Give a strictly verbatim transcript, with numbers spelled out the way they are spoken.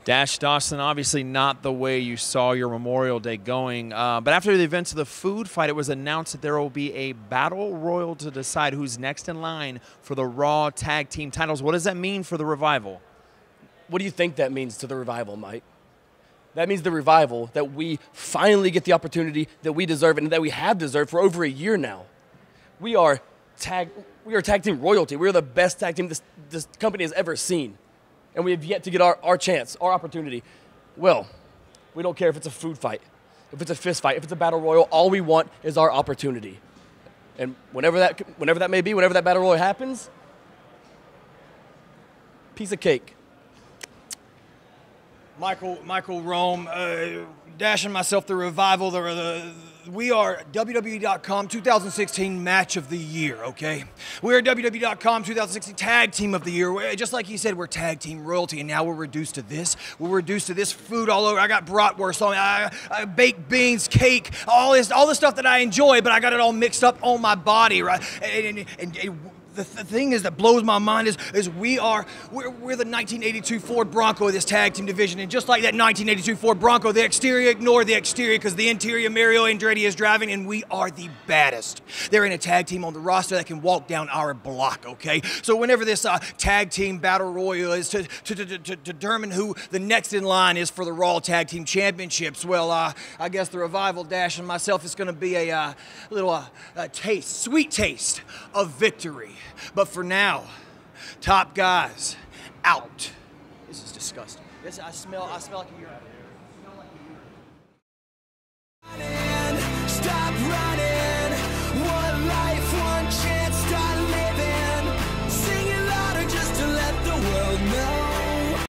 Dash Dawson, obviously not the way you saw your Memorial Day going, uh, but after the events of the food fight, it was announced that there will be a battle royal to decide who's next in line for the Raw Tag Team titles. What does that mean for the Revival? What do you think that means to the Revival, Mike? That means the Revival, that we finally get the opportunity that we deserve and that we have deserved for over a year now. We are tag, we are tag team royalty. We are the best tag team this, this company has ever seen. And we have yet to get our, our chance, our opportunity. Well, we don't care if it's a food fight, if it's a fist fight, if it's a battle royal. All we want is our opportunity. And whenever that, whenever that may be, whenever that battle royal happens, piece of cake. Michael, Michael Rome, uh, Dash and myself, the Revival, the, the, we are W W E dot com twenty sixteen Match of the Year, okay? We are W W E dot com twenty sixteen Tag Team of the Year. We're, just like he said, we're Tag Team royalty, and now we're reduced to this. We're reduced to this food all over. I got bratwurst on me, I, I, baked beans, cake, all this, all the stuff that I enjoy, but I got it all mixed up on my body, right? And, and, and, and The, th the thing is that blows my mind is, is we are, we're, we're the nineteen eighty-two Ford Bronco of this tag team division. And just like that nineteen eighty-two Ford Bronco, the exterior, ignore the exterior because the interior Mario Andretti is driving and we are the baddest. They're in a tag team on the roster that can walk down our block, okay? So whenever this uh, tag team battle royal is to, to, to, to, to determine who the next in line is for the Raw Tag Team Championships, well, uh, I guess the Revival, Dash, and myself is going to be a uh, little uh, a taste, sweet taste of victory. But for now, top guys out. This is disgusting. This I smell. I smell like a urine.